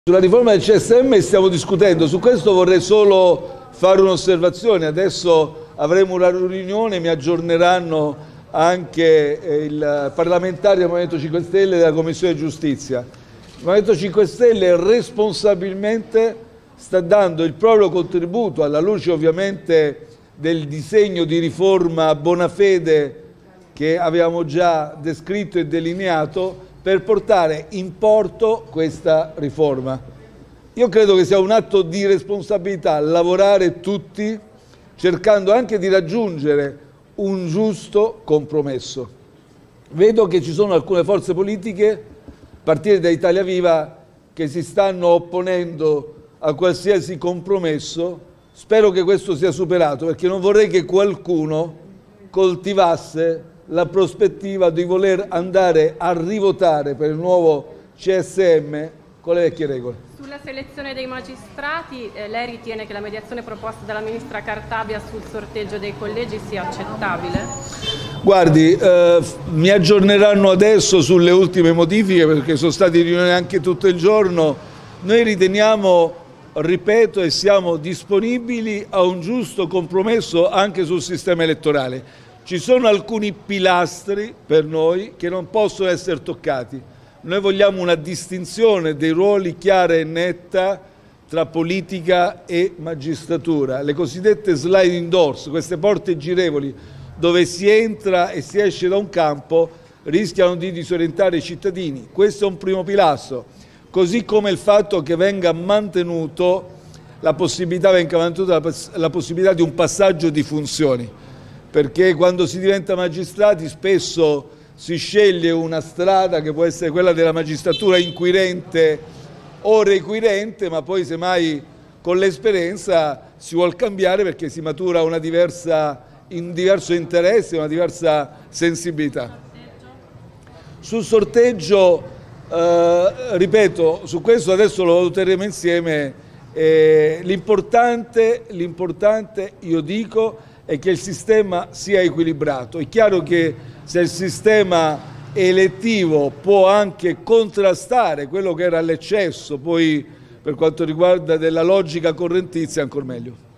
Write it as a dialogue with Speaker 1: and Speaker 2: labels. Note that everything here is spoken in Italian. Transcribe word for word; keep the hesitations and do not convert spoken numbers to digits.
Speaker 1: Sulla riforma del C S M stiamo discutendo, su questo vorrei solo fare un'osservazione. Adesso avremo una riunione, mi aggiorneranno anche il parlamentare del Movimento cinque Stelle e della Commissione Giustizia. Il Movimento cinque Stelle responsabilmente sta dando il proprio contributo, alla luce ovviamente del disegno di riforma a buona fede che avevamo già descritto e delineato, per portare in porto questa riforma. Io credo che sia un atto di responsabilità lavorare tutti cercando anche di raggiungere un giusto compromesso. Vedo che ci sono alcune forze politiche, a partire da Italia Viva, che si stanno opponendo a qualsiasi compromesso. Spero che questo sia superato, perché non vorrei che qualcuno coltivasse la prospettiva di voler andare a rivotare per il nuovo C S M con le vecchie regole.
Speaker 2: Sulla selezione dei magistrati, eh, lei ritiene che la mediazione proposta dalla ministra Cartabia sul sorteggio dei collegi sia accettabile?
Speaker 1: Guardi, eh, mi aggiorneranno adesso sulle ultime modifiche, perché sono stati in riunione anche tutto il giorno. Noi riteniamo, ripeto, e siamo disponibili a un giusto compromesso anche sul sistema elettorale. Ci sono alcuni pilastri per noi che non possono essere toccati. Noi vogliamo una distinzione dei ruoli chiara e netta tra politica e magistratura. Le cosiddette sliding doors, queste porte girevoli dove si entra e si esce da un campo, rischiano di disorientare i cittadini. Questo è un primo pilastro. Così come il fatto che venga mantenuto la possibilità, venga mantenuta la, la possibilità di un passaggio di funzioni. Perché quando si diventa magistrati spesso si sceglie una strada che può essere quella della magistratura inquirente o requirente, ma poi semmai con l'esperienza si vuol cambiare perché si matura una diversa, un diverso interesse, una diversa sensibilità. Sul sorteggio, eh, ripeto, su questo adesso lo valuteremo insieme, eh, l'importante, l'importante, io dico, è che il sistema sia equilibrato. È chiaro che se il sistema elettivo può anche contrastare quello che era l'eccesso, poi per quanto riguarda della logica correntizia, ancor meglio.